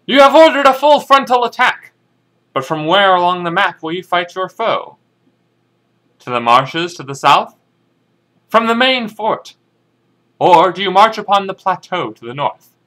You have ordered a full frontal attack, but from where along the map will you fight your foe? To the marshes to the south? From the main fort? Or do you march upon the plateau to the north?